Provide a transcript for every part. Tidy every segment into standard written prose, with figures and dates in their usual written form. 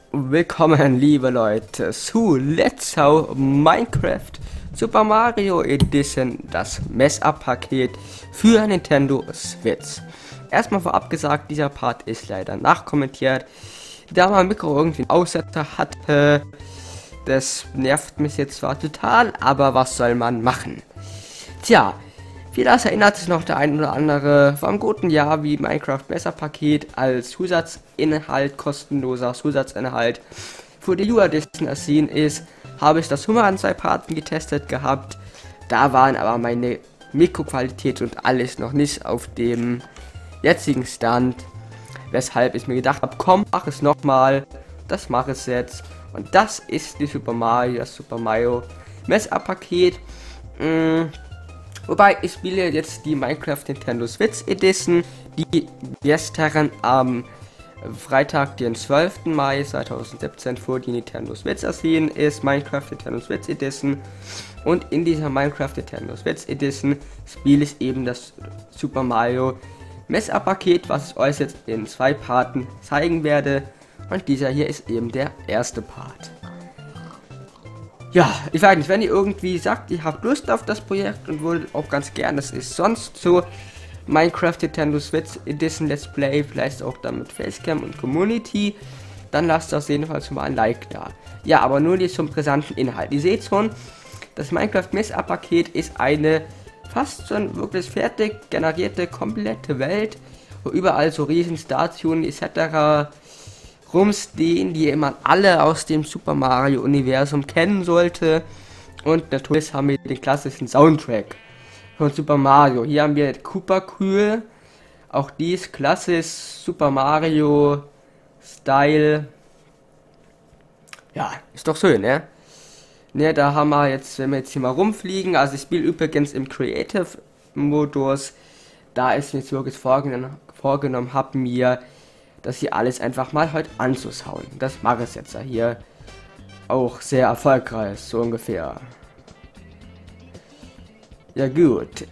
Willkommen, liebe Leute, zu Let's How Minecraft Super Mario Edition, das Mess-Up-Paket für Nintendo Switch. Erstmal vorab gesagt, dieser Part ist leider nachkommentiert, da mein Mikro irgendwie einen Aussetzer hatte. Das nervt mich jetzt zwar total, aber was soll man machen? Tja, vielleicht erinnert sich noch der ein oder andere vor einem guten Jahr, wie Minecraft Messer-Paket als Zusatzinhalt, kostenloser Zusatzinhalt für die Edition erschienen ist, habe ich das Hummer an 2 Parten getestet gehabt. Da waren aber meine Mikroqualität und alles noch nicht auf dem jetzigen Stand, weshalb ich mir gedacht habe, komm, mach es nochmal. Das mache ich jetzt. Und das ist das Super Mario Mess-Up-Paket. Wobei, ich spiele jetzt die Minecraft Nintendo Switch Edition, die gestern am Freitag, den 12. Mai 2017 für die Nintendo Switch erschienen ist, Minecraft Nintendo Switch Edition. Und in dieser Minecraft Nintendo Switch Edition spiele ich eben das Super Mario Mess-Up-Paket, was ich euch jetzt in 2 Parten zeigen werde. Und dieser hier ist eben der erste Part. Ja, ich weiß nicht, wenn ihr irgendwie sagt, ihr habt Lust auf das Projekt und wollt auch ganz gern, das ist sonst so Minecraft Nintendo Switch Edition Let's Play, vielleicht auch dann mit Facecam und Community, dann lasst auf jeden Fall schon mal ein Like da. Ja, aber nur die zum brisanten Inhalt. Ihr seht schon, das Minecraft Mess-Up-Paket ist eine fast schon wirklich fertig generierte komplette Welt, wo überall so riesen Statuen etc. rumstehen, die man alle aus dem Super Mario Universum kennen sollte. Und natürlich haben wir den klassischen Soundtrack von Super Mario. Hier haben wir Koopa Kühe, auch dies klassisch Super Mario Style. Ja, ist doch schön, ne? Ne, da haben wir jetzt, wenn wir jetzt hier mal rumfliegen, also ich spiele übrigens im Creative Modus, da ist mir jetzt wirklich vorgenommen habe, mir das hier alles einfach mal heute anzuschauen. Das mache ich jetzt ja hier auch sehr erfolgreich, so ungefähr. Ja gut,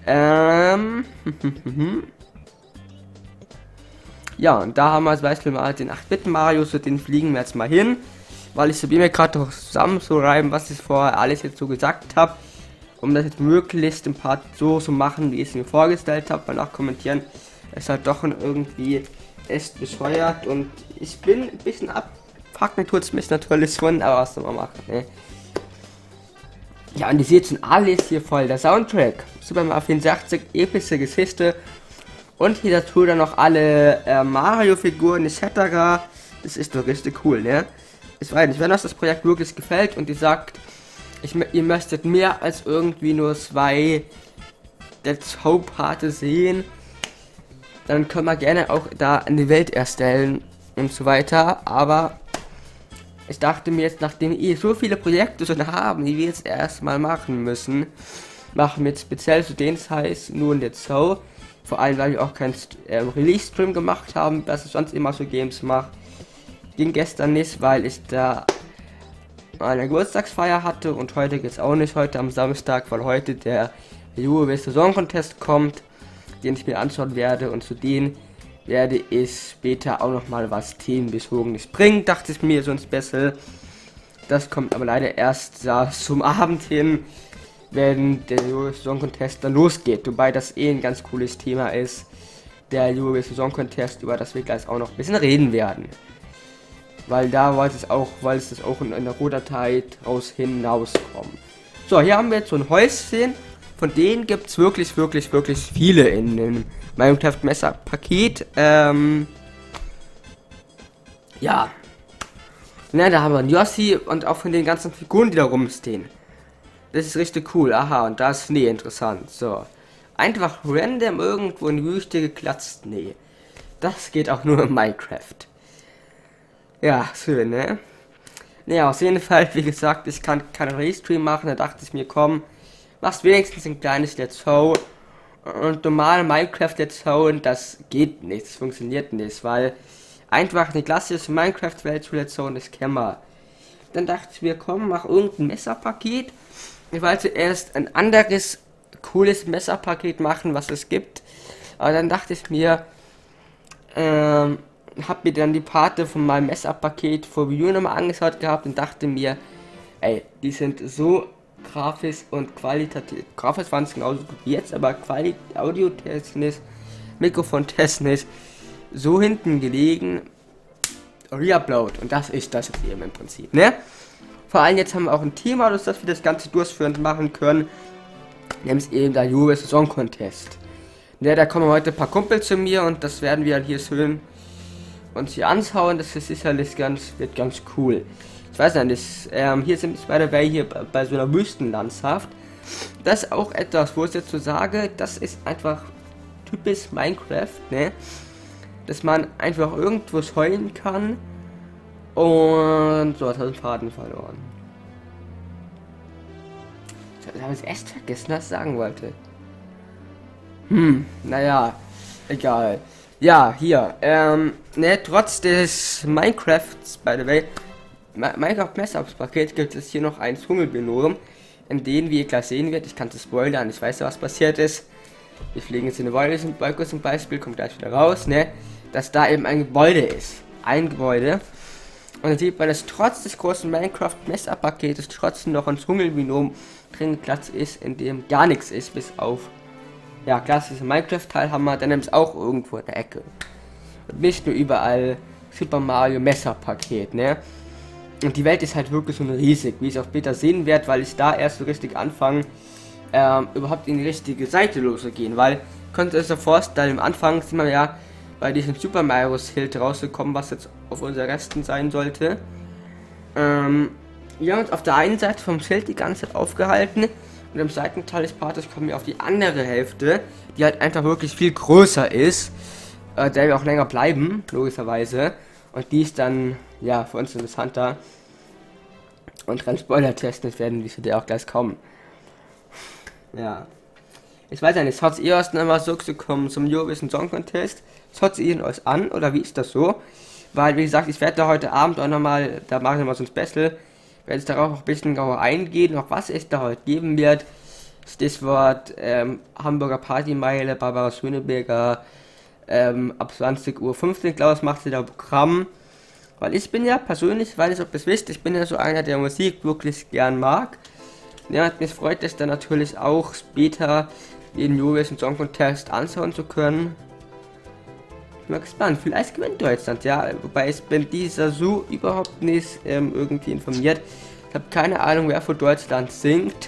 ja, und da haben wir als Beispiel mal den 8-Bit Mario, so den fliegen wir jetzt mal hin, weil ich probiere mir gerade noch zusammenzureiben, was ich vorher alles jetzt so gesagt habe, um das jetzt möglichst im Part so zu machen, wie ich es mir vorgestellt habe, weil nach kommentieren ist halt doch irgendwie echt bescheuert und ich bin ein bisschen abpacken, tut es mich natürlich schon, aber was soll man machen, ne? Ja, und ihr seht schon alles hier voll, der Soundtrack, Super Mario 64, epische Geschichte und hier dazu dann noch alle Mario-Figuren etc. Das ist doch richtig cool, ne? Ich weiß nicht, wenn euch das Projekt wirklich gefällt und ihr sagt, ihr möchtet mehr als irgendwie nur 2 Let's Hope Party sehen, dann können wir gerne auch da eine Welt erstellen und so weiter, aber ich dachte mir jetzt, nachdem ihr so viele Projekte schon haben, die wir jetzt erstmal machen müssen, machen wir jetzt speziell zu den Size nur ein Let's Show, vor allem weil wir auch keinen Release-Stream gemacht haben, was ich sonst immer so Games mache. Ging gestern nicht, weil ich da eine Geburtstagsfeier hatte und heute geht's auch nicht, heute am Samstag, weil heute der Saison Contest kommt, den ich mir anschauen werde, und zu denen werde ich später auch noch mal was Themenbezogenes bringen, dachte ich mir, so ein Special. Das kommt aber leider erst zum Abend hin, wenn der Saison Contest dann losgeht, wobei das ein ganz cooles Thema ist, der Saison Contest, über das wir gleich auch noch ein bisschen reden werden. Weil da wollte es das auch in der Rohdatei raus hinauskommen. So, hier haben wir jetzt so ein Häuschen. Von denen gibt es wirklich viele in dem Minecraft Messer-Paket. Ja. Ja, da haben wir einen Yoshi und auch von den ganzen Figuren, die da rumstehen. Das ist richtig cool. Aha, und da ist Schnee interessant. So. Einfach random irgendwo in die Wüste geklatzt. Nee. Das geht auch nur in Minecraft. Ja, schön, ne? Naja, auf jeden Fall, wie gesagt, ich kann keinen Restream machen. Da dachte ich mir, komm, machst wenigstens ein kleines Let's Show. Und normal Minecraft Let's Show, das geht nicht, das funktioniert nicht, weil einfach eine klassische Minecraft-Welt zu Let's Show, das kennen wir. Dann dachte ich mir, komm, mach irgendein Messerpaket. Ich wollte erst ein anderes, cooles Messerpaket machen, was es gibt. Aber dann dachte ich mir, habe mir dann die Parte von meinem Mess-Up-Paket vor Review nochmal angeschaut gehabt und dachte mir, ey, die sind so grafisch und qualitativ, grafisch waren es genauso gut wie jetzt, aber audiotechnisch, mikrofontechnisch so hinten gelegen, Reupload, und das ist das jetzt eben im Prinzip, ne? Vor allem jetzt haben wir auch ein Thema, dass wir das Ganze durchführend machen können, nämlich eben der US Song Contest. Ne, da kommen heute ein paar Kumpel zu mir und das werden wir hier schön uns hier anschauen. Das ist sicherlich wird ganz cool. Ich weiß nicht, hier sind wir dabei hier bei so einer Wüstenlandschaft. Das ist auch etwas, wo ich jetzt so sage, das ist einfach typisch Minecraft, ne? Dass man einfach irgendwo heulen kann. Und so, jetzt habe ich den Faden verloren. Ich habe es echt vergessen, was ich sagen wollte. Naja, egal. Ja, hier, ne, trotz des Minecrafts, by the way, Minecraft Mess-Ups-Paket gibt es hier noch ein Dschungelbinom, in dem, wie ihr gleich sehen werdet, ich kann es spoilern, ich weiß ja, was passiert ist. Wir fliegen jetzt in eine Wolke zum Beispiel, kommt gleich wieder raus, ne, dass da eben ein Gebäude ist. Ein Gebäude. Und dann sieht man, dass trotz des großen Minecraft Mess-Up-Paketes trotzdem noch ein Dschungelbinom drin Platz ist, in dem gar nichts ist, bis auf, ja, klassisches Minecraft-Teil haben wir dann nämlich auch irgendwo in der Ecke. Und nicht nur überall Super Mario Messer-Paket, ne? Und die Welt ist halt wirklich so riesig, wie ich auch später sehen werde, weil ich da erst so richtig anfange, überhaupt in die richtige Seite loszugehen, weil, könnt ihr euch so vorstellen, am Anfang sind wir ja bei diesem Super Mario Hilt rausgekommen, was jetzt auf unserer Resten sein sollte. Wir haben uns auf der einen Seite vom Schild die ganze Zeit aufgehalten und im zweiten Teil des Partes kommen wir auf die andere Hälfte, die halt einfach wirklich viel größer ist, der wir auch länger bleiben, logischerweise. Und die ist dann, ja, für uns interessanter. Und dran Spoiler-Testen werden die auch gleich kommen. Ja. Ich weiß ja nicht, schaut ihr erst einmal so zu kommen zum Eurovision Song Contest? Schaut ihr ihn euch an oder wie ist das so? Weil, wie gesagt, ich werde da heute Abend auch nochmal, da mache ich nochmal so ein Special, werde ich darauf auch ein bisschen genauer eingehen, noch was es da heute geben wird. Stichwort Hamburger Partymeile, Barbara Schöneberger, ab 20:15 Uhr, glaube ich, macht sie da Programm. Weil ich bin ja persönlich, weil ich ob das wisst, ich bin ja so einer, der Musik wirklich gern mag. Ja, und mich freut es dann natürlich auch später den Eurovision Song Contest anschauen zu können. Ich bin mal gespannt, vielleicht gewinnt Deutschland, ja, wobei ich bin dieser so überhaupt nicht irgendwie informiert. Ich habe keine Ahnung, wer für Deutschland singt.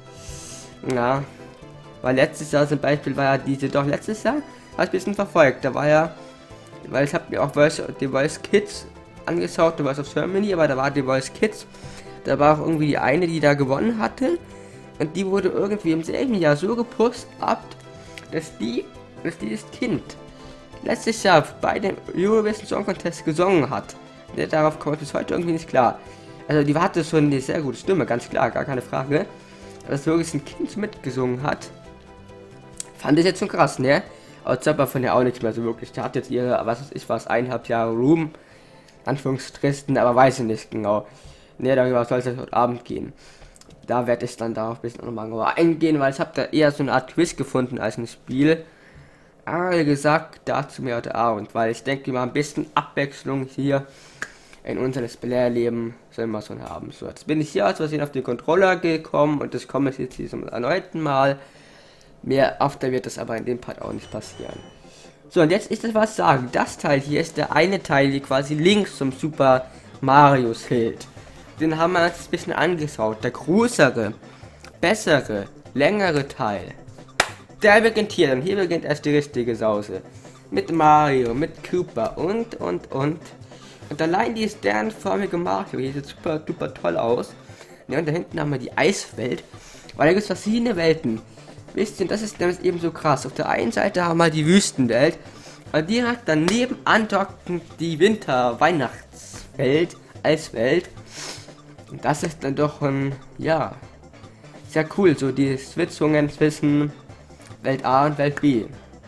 Ja, weil letztes Jahr zum Beispiel war ja letztes Jahr habe ich ein bisschen verfolgt, da war ja, weil ich habe mir auch The Voice Kids angeschaut, The Voice of Germany, aber da war The Voice Kids, da war auch irgendwie die eine, die da gewonnen hatte, und die wurde irgendwie im selben Jahr so gepusht ab, dass dieses Kind letztes Jahr bei dem Eurovision Song Contest gesungen hat. Darauf kommt bis heute irgendwie nicht klar. Also die hatte schon eine sehr gute Stimme, ganz klar, gar keine Frage. Aber dass wirklich ein Kind mitgesungen hat, fand ich jetzt schon krass, ne? Aber jetzt aber von der auch nichts mehr so wirklich. Der hat jetzt ihre, was weiß ich, 1,5 Jahre Ruhm, Anführungsstrichen, aber weiß ich nicht genau. Ne, darüber soll es heute Abend gehen. Da werde ich dann darauf ein bisschen nochmal genauer eingehen, weil ich habe da eher so eine Art Quiz gefunden als ein Spiel. Aber wie gesagt, dazu mehr heute Abend, weil ich denke mal ein bisschen Abwechslung hier in unser Leben sollen wir schon haben. So, jetzt bin ich hier aus Versehen auf den Controller gekommen und das komme ich jetzt hier zum erneuten Mal. Mehr öfter wird das aber in dem Part auch nicht passieren. So, und jetzt ist das was sagen. Das Teil hier ist der eine Teil, hier quasi links zum Super Mario Schild. Den haben wir uns ein bisschen angeschaut. Der größere, bessere, längere Teil. Der beginnt hier, und hier beginnt erst die richtige Sause. Mit Mario, mit Koopa und. Und allein die sternförmige Mario, hier sieht super toll aus. Ja, und da hinten haben wir die Eiswelt, weil da gibt es verschiedene Welten. Wisst ihr, das ist nämlich eben so krass. Auf der einen Seite haben wir die Wüstenwelt, und direkt daneben andocken die Winter-Weihnachtswelt, Eiswelt. Und das ist dann doch ein, ja, sehr cool, so die Switchungen zwischen Welt A und Welt B.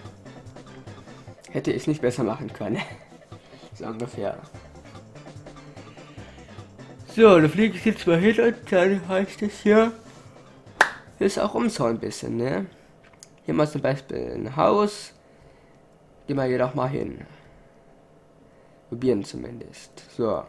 Hätte ich nicht besser machen können. So ungefähr. So, da fliege ich jetzt mal hin und dann heißt es hier. Hier ist auch Umschau ein bisschen, ne? Hier mal zum Beispiel ein Haus. Gehen wir hier doch mal hin. Probieren zumindest. So.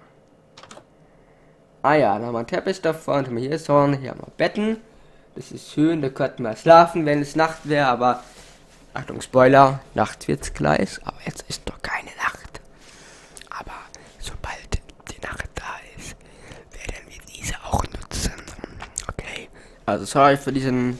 Ah ja, dann haben wir einen Teppich davon, haben wir hier Sonne, hier haben wir Betten. Das ist schön, da könnten wir schlafen, wenn es Nacht wäre, aber Achtung, Spoiler, Nacht wird's gleich, aber jetzt ist doch keine Nacht. Aber sobald die Nacht da ist, werden wir diese auch nutzen. Okay, also sorry für diesen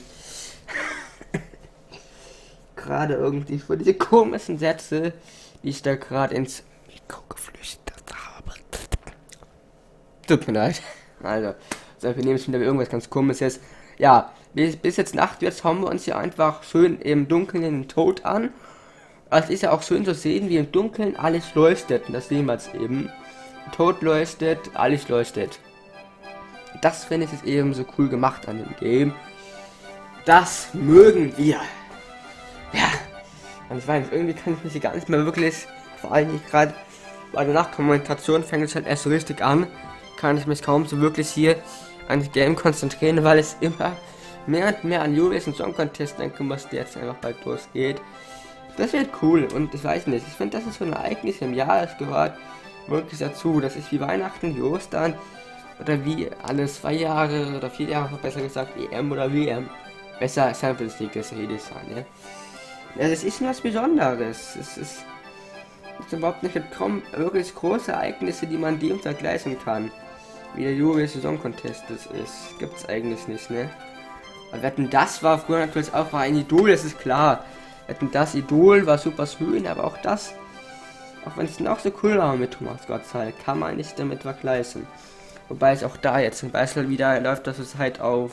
gerade irgendwie für diese komischen Sätze, die ich da gerade ins Mikro geflüstert habe. Tut mir leid. Also, wir nehmen es wieder irgendwas ganz Komisches. Ja, bis jetzt Nacht wird, schauen wir uns hier einfach schön im Dunkeln den Tod an. Also es ist ja auch schön zu sehen, wie im Dunkeln alles leuchtet. Und das sehen wir jetzt eben. Tod leuchtet, alles leuchtet. Das finde ich ist eben so cool gemacht an dem Game. Das mögen wir. Ja. Und ich weiß, irgendwie kann ich mich hier gar nicht mehr wirklich, vor allem nicht gerade bei der Nachtkommunikation fängt es halt erst so richtig an. Kann ich mich kaum so wirklich hier an das Game konzentrieren, weil es immer mehr und mehr an Eurovision Song Contest denken muss, der jetzt einfach bald losgeht. Das wird cool und ich weiß nicht, ich finde, das ist so ein Ereignis im Jahr, das gehört wirklich dazu. Das ist wie Weihnachten, wie Ostern oder wie alle 2 Jahre oder 4 Jahre, besser gesagt, EM oder WM. Besser Champions League, das jedes Jahr, ne? Ja, das ist was Besonderes. Es ist überhaupt nicht, kaum wirklich große Ereignisse, die man dem vergleichen kann. Wie der Eurovision Song Contest das ist. Gibt's eigentlich nicht, ne? Aber Wetten, das war früher natürlich auch ein Idol, das ist klar. Wetten, das Idol war super schön, aber auch das, auch wenn es noch so cool war mit Thomas Gottschalk, kann man nicht damit vergleichen. Wobei es auch da jetzt zum Beispiel wieder läuft, das ist halt auf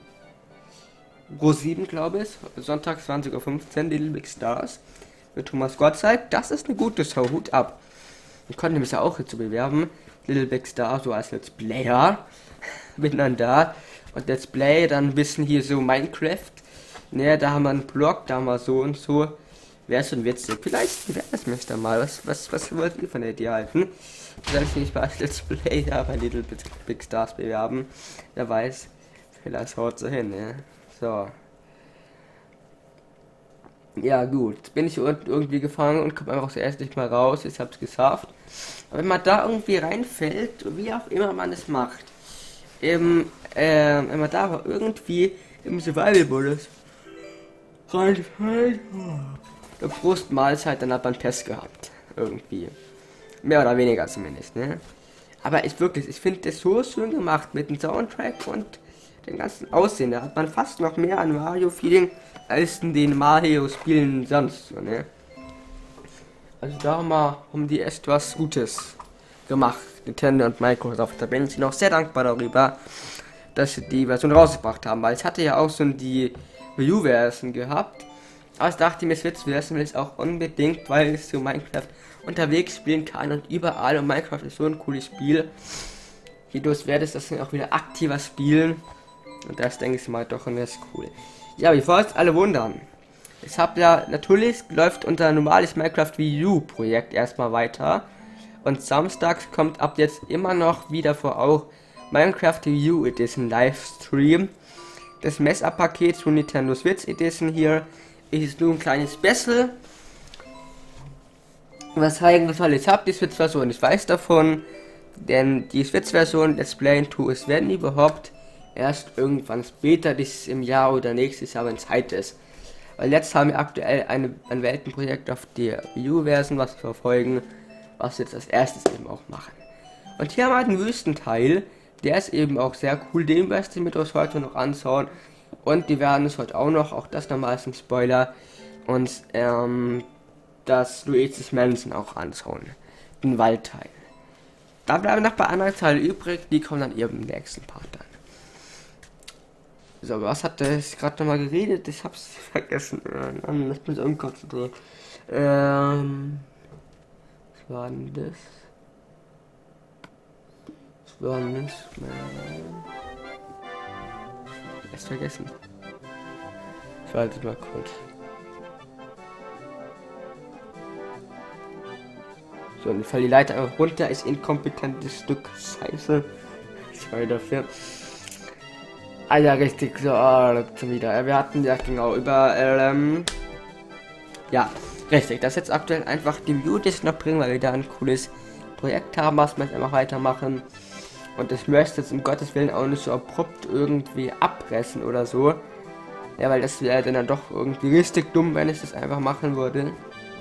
Pro7, glaube ich, Sonntag 20:15 Uhr, Little Big Stars mit Thomas Gottschalk. Das ist eine gute Show, Hut ab. Ich konnte mich ja auch jetzt so bewerben, Little Big Star, so als Let's Player, bin dann da und Let's Play, dann ein bisschen hier so Minecraft, ne, da haben wir einen Blog, da haben wir so und so, wäre schon witzig, vielleicht wäre es mich dann mal, was wollt ihr von der Idee halten? Soll ich nicht mal als Let's Play da bei Little Big Stars bewerben, wer weiß, vielleicht haut so hin, ne, so. Ja gut, jetzt bin ich irgendwie gefangen und komme einfach zuerst nicht mal raus, ich hab's geschafft. Aber wenn man da irgendwie reinfällt, wie auch immer man es macht, wenn man da aber irgendwie im Survival-Modus reinfällt, der Brustmahlzeit, dann hat man Pest gehabt, irgendwie. Mehr oder weniger zumindest, ne? Aber ich finde das so schön gemacht mit dem Soundtrack und dem ganzen Aussehen, da hat man fast noch mehr an Mario-Feeling als in den Mario-Spielen sonst, so, ne? Also da haben die echt was Gutes gemacht, Nintendo und Microsoft. Da bin ich noch sehr dankbar darüber, dass sie die Version rausgebracht haben, weil ich hatte ja auch schon die Wii U-Version gehabt. Aber ich dachte mir, Switch-Version will ich auch unbedingt, weil ich so Minecraft unterwegs spielen kann und überall, und Minecraft ist so ein cooles Spiel. Hierdurch werde ich das dann auch wieder aktiver spielen. Und das denke ich mal doch, und das ist cool. Ja, bevor jetzt alle wundern. Ich habe ja, natürlich läuft unser normales Minecraft Wii U Projekt erstmal weiter. Und samstags kommt ab jetzt immer noch wieder vor auch Minecraft Wii U Edition Livestream. Das Mess-Up-Paket zu Nintendo Switch Edition hier ist nur ein kleines Special. Was zeigen, was alles habt, die Switch-Version. Ich weiß davon, denn die Switch-Version Let's Play to es werden überhaupt erst irgendwann später dieses im Jahr oder nächstes Jahr, wenn Zeit ist. Weil jetzt haben wir aktuell ein Weltenprojekt auf der Wii U-Version, was wir verfolgen, was wir jetzt als erstes eben auch machen. Und hier haben wir halt einen Wüstenteil, der ist eben auch sehr cool, den wirst du mit uns heute noch anschauen. Und die werden es heute auch noch, auch das nochmal ist ein Spoiler, und das Luigi's Mansion auch anschauen, den Waldteil. Da bleiben noch bei anderen Teilen übrig, die kommen dann eben im nächsten Part dann. So, was hat das gerade nochmal geredet? Ich hab's vergessen. Ich bin so unkonzentriert. Was war denn das? Was war denn das? Erst vergessen. Ich warte mal kurz. So, und ich falle die Leiter einfach runter. Ist inkompetentes Stück Scheiße. Sorry dafür. Ah ja, richtig, so, schon wieder. Wir hatten ja genau über, ja, richtig, das jetzt aktuell einfach die View noch bringen, weil wir da ein cooles Projekt haben, was wir jetzt einfach weitermachen. Und ich möchte jetzt um Gottes Willen auch nicht so abrupt irgendwie abpressen oder so. Ja, weil das wäre dann doch irgendwie richtig dumm, wenn ich das einfach machen würde.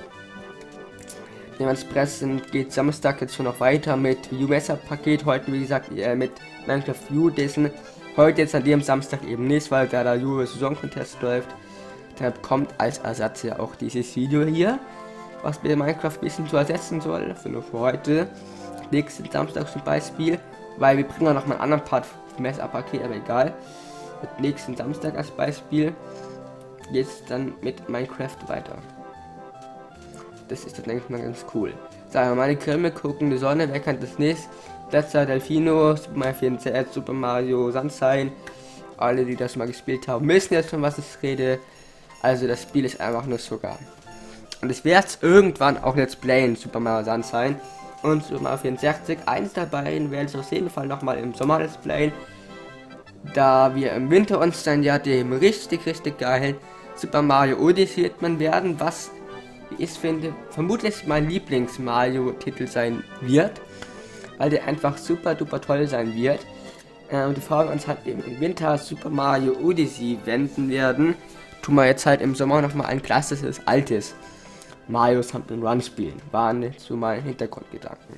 Dementsprechend geht Samstag jetzt schon noch weiter mit View-Messer-Paket. Heute, wie gesagt, mit Minecraft View Dissen. Heute jetzt an dem Samstag eben nicht, weil da der Saison-Contest läuft. Deshalb kommt als Ersatz ja auch dieses Video hier, was mir Minecraft ein bisschen zu ersetzen soll. Für nur für heute. Nächsten Samstag zum Beispiel. Weil wir bringen auch noch mal einen anderen Part Messer-Paket, aber egal. Mit nächsten Samstag als Beispiel. Jetzt dann mit Minecraft weiter. Das ist dann, denke ich mal, ganz cool. Sagen wir mal, die Krimi gucken, die Sonne, wer kennt das nicht? Letzter Delfino, Super Mario 64, Super Mario Sunshine. Alle, die das mal gespielt haben, wissen jetzt schon, was ich rede. Also das Spiel ist einfach nur sogar. Und ich werde es irgendwann auch Let's Playen, Super Mario Sunshine und Super Mario 64. Eins dabei werde ich auf jeden Fall nochmal im Sommer Let's Playen. Da wir im Winter uns dann ja dem richtig geilen Super Mario Odyssey widmen werden, was ich finde, vermutlich mein Lieblings-Mario-Titel sein wird, weil der einfach super duper toll sein wird. Und bevor wir uns halt eben im Winter Super Mario Odyssey wenden werden, tun wir jetzt halt im Sommer nochmal ein klassisches, altes Mario Jump'n'Run spielen. Waren so meine Hintergrundgedanken.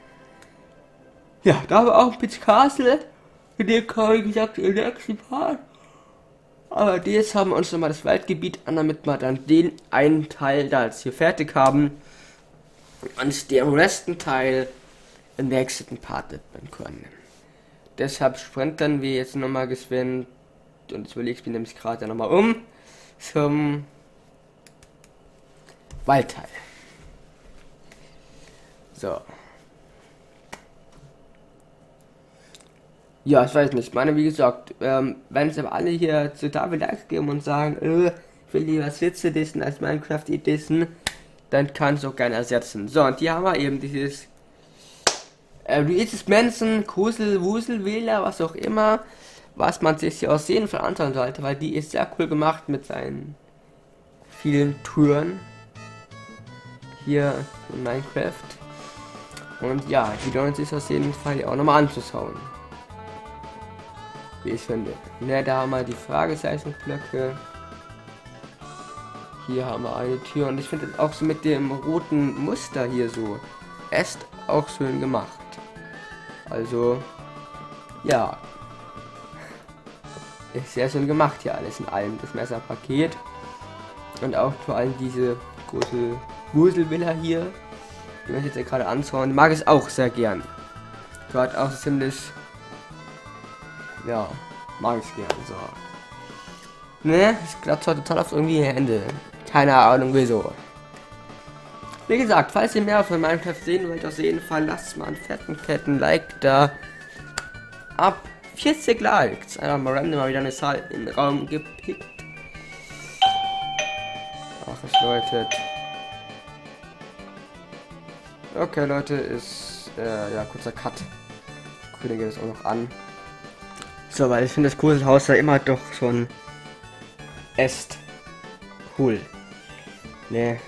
Ja, da war auch Peach Castle, in dem kam ich gesagt, im nächsten Part. Aber jetzt haben wir uns nochmal das Waldgebiet an, damit wir dann den einen Teil da jetzt hier fertig haben und den resten Teil im nächsten Part widmen können. Deshalb sprinten wir jetzt nochmal geschwind und jetzt überlege ich mir nämlich gerade nochmal um zum Waldteil. So. Ja, ich weiß nicht. Ich meine, wie gesagt, wenn es aber alle hier zu David Likes geben und sagen, ich will lieber Sitze dissen als Minecraft dissen, dann kann es auch gerne ersetzen. So, und hier haben wir eben dieses Luigi's Mansion, Kusel, Wusel, Wähler, was auch immer, was man sich hier aus jeden Fall anschauen sollte, weil die ist sehr cool gemacht mit seinen vielen Türen hier in Minecraft. Und ja, die lohnt sich aus jeden Fall auch nochmal anzuschauen. Wie ich finde. Ne, da haben wir die Fragezeichenblöcke. Hier haben wir eine Tür und ich finde auch so mit dem roten Muster hier so ist auch schön gemacht. Also ja, ist sehr schön gemacht hier alles in allem, das Messerpaket und auch vor allem diese große Wuselvilla hier, die wir jetzt ja gerade anschauen, mag ich auch sehr gern. Gerade auch ziemlich, ja, mag ich gern so. Ne, ich glaube zwar total auf irgendwie Hände. Keine Ahnung wieso. Wie gesagt, falls ihr mehr von Minecraft sehen wollt, auf jeden Fall lasst mal einen fetten Like da. Ab 40 Likes. Einfach mal random mal wieder eine Zahl in den Raum gepickt. Ach, es läutet. Okay, Leute, ist ja kurzer Cut. Ich kündige das auch noch an. So, weil ich finde das coole Haus ja immer doch schon echt cool. Ne.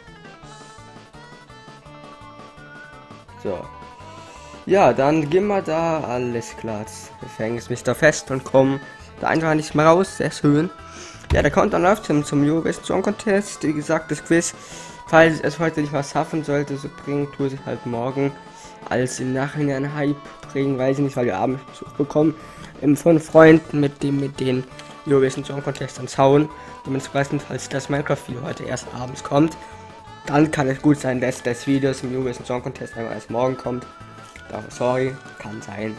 So. Ja, dann gehen wir da. Alles klar. Wir fängen mich da fest und kommen da einfach nicht mehr raus. Sehr schön. Ja, der Countdown läuft zum Eurovision Song Contest. Wie gesagt, das Quiz, falls es heute nicht was schaffen sollte, so bringen, tue ich halt morgen als im Nachhinein Hype bringen, weiß ich nicht, weil wir abends Besuch bekommen von Freunden, mit den Eurovision Song Contest dann schauen. Dementsprechend, falls das Minecraft-Video heute erst abends kommt, dann kann es gut sein, dass das Video zum Eurovision Song Contest einfach erst morgen kommt. Dafür sorry, kann sein.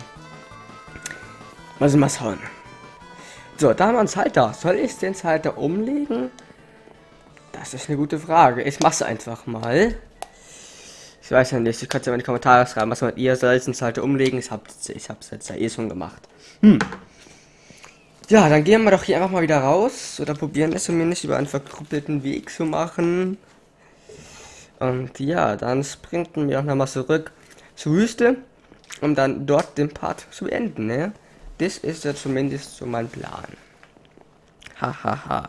Mal schauen. So, da haben wir einen Schalter. Soll ich den Schalter umlegen? Das ist eine gute Frage. Ich mach's einfach mal. Ich weiß ja nicht, ich könnte ja in die Kommentare schreiben, was meint ihr, soll ich den Schalter umlegen? Ich hab's jetzt ja eh schon gemacht. Ja, dann gehen wir doch hier einfach mal wieder raus. Oder probieren es zumindest über einen verkrüppelten Weg zu machen. Und ja, dann sprinten wir auch nochmal zurück zur Wüste, um dann dort den Part zu beenden, ne? Das ist ja zumindest so mein Plan. Hahaha.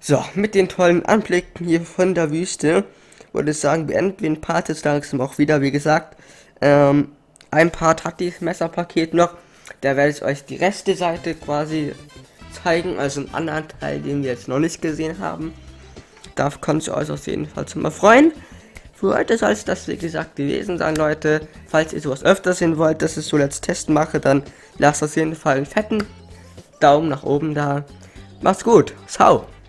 So, mit den tollen Anblicken hier von der Wüste, würde ich sagen, beenden wir den Part jetzt langsam auch wieder. Wie gesagt, ein Part hat dieses Messerpaket noch. Da werde ich euch die rechte Seite quasi zeigen, also einen anderen Teil, den wir jetzt noch nicht gesehen haben. Da könnt ihr euch auf jeden Fall schon mal freuen. Für heute soll es das, wie gesagt, gewesen sein, Leute. Falls ihr sowas öfter sehen wollt, dass ich so als Test mache, dann lasst auf jeden Fall einen fetten Daumen nach oben da. Macht's gut. Ciao.